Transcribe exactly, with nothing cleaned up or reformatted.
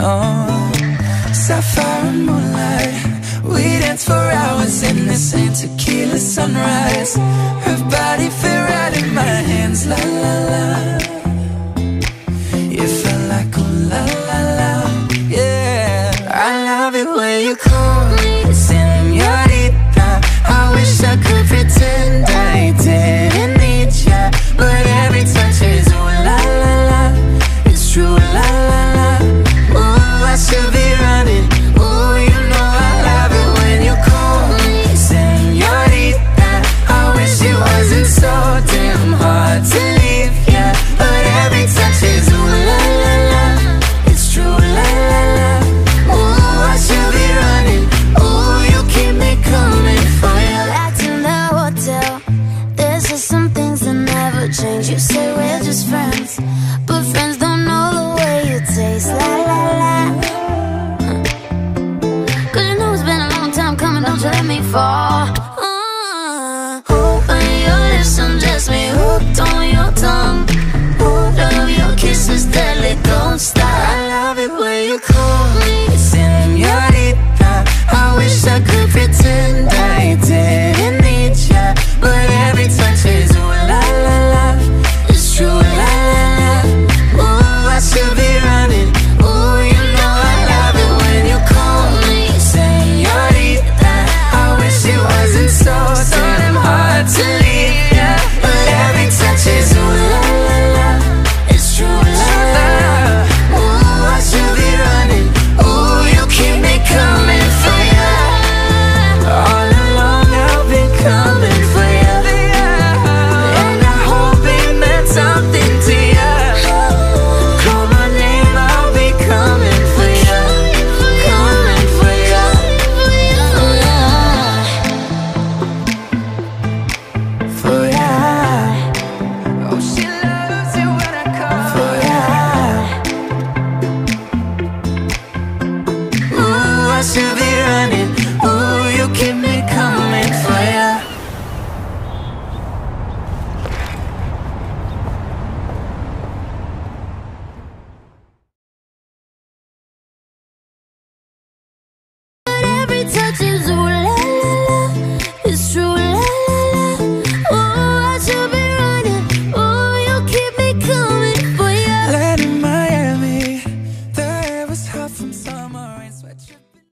Oh, sapphire and moonlight, we dance for hours in the same tequila sunrise. Her body fit right in my hands, la la la. You felt like ooh la la la, yeah. I love it when you call me senorita. I wish I could pretend I didn't need ya, but every touch is ooh la la la. It's true, la la la. Ooh, I should be running. Ooh, you know I love it when you call me senorita. I wish it wasn't so damn hard to leave ya, but every touch is ooh la la la. It's true, la la la. Ooh, I should be running. Ooh, you keep me coming for ya. Back in the hotel, there's just some things that never change. You say we're just friends, but friends don't know the way you taste. La la la. Cause you know it's been a long time coming, don't you let me fall. uh, Open your lips and just me hooked on your tongue. Oh, love your kisses deadly, don't stop. I love it when you call me senorita. I wish I could pretend I didn't need ya, but every touch is ooh la la la. It's true, la la la. Ooh, I should be running. Ooh, you know I love it when you call me senorita. I wish it wasn't so damn hard to leave ya, but every touch is ooh la la la. It's true, la la la. Ooh, I should be running. Ooh, you keep me coming for ya. All along I've been coming for ya, and I hope it meant something to ya. Call my name, I'll be coming for ya, coming for ya, for ya. Oh, she loves it when I call for ya. Ooh, I should be running. Ooh, you keep me coming.